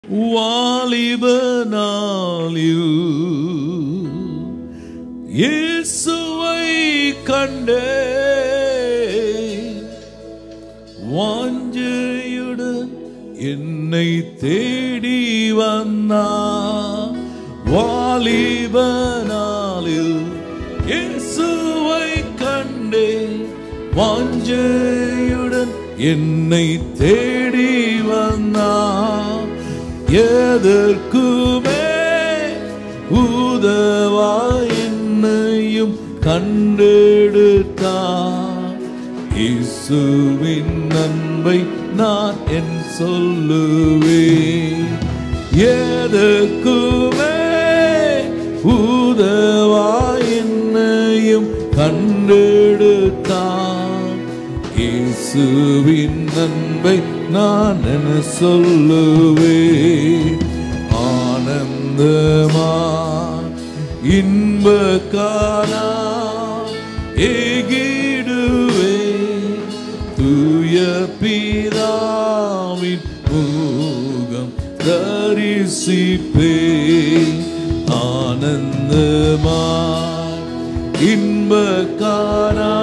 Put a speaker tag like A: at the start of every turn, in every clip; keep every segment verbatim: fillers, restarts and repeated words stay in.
A: வாலிப நாளில் இயேசுவை கண்டே வாஞ்சையுடன் என்னை தேடி வந்தார். வாலிப நாளில் இயேசுவை கண்டே வாஞ்சையுடன் என்னை தேடி வந்தார். எதற்குமே உதவா என்னையும் கண்டெடுத்தார். இயேசுவின் அன்பை நான் என் சொல்லுவேன். எதற்குமே உதவா என்னையும் கண்டெடுத்தார். இயேசுவின் அன்பை நான் என சொல்லுவேன். ஆனந்தமா இன்ப காணா ஏகிடுவே தூய பிதாவின் முகம் தரிசிப்பே. ஆனந்தமா இன்ப காணா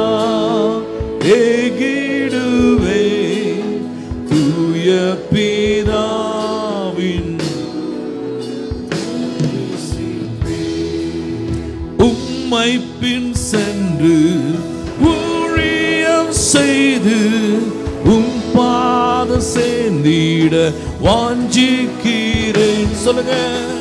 A: ஏகிடுவே தூய பிதாவின் உம்மை பின் சென்று ஊழியம் செய்து உம் பாத சேர்ந்திட வாஞ்சிக்கிறேன். சொல்லுங்க.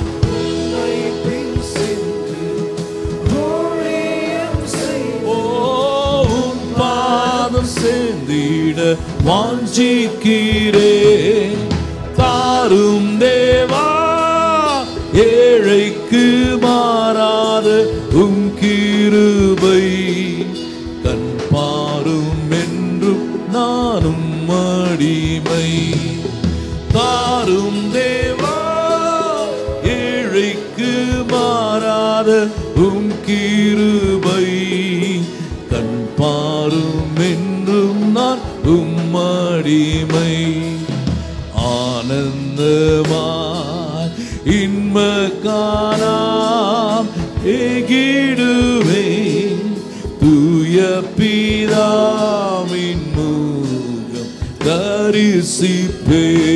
A: சேர்ந்திட வாஞ்சிக்கிறேன். தாரும் தேவா ஏழைக்கு மாறாத உம் கிருபை கண் பாரும் என்றும் நானும் அடிமை. தாரும் தேவா ஏழைக்கு மாறாத உம் கிருபை கண் பாரும் என்றும் நான் உம் அடிமை. ஆனந்தமாய் இன்ப காணாம் ஏகிடுவே தூய பிதாவின் முகம் தரிசிப்பே.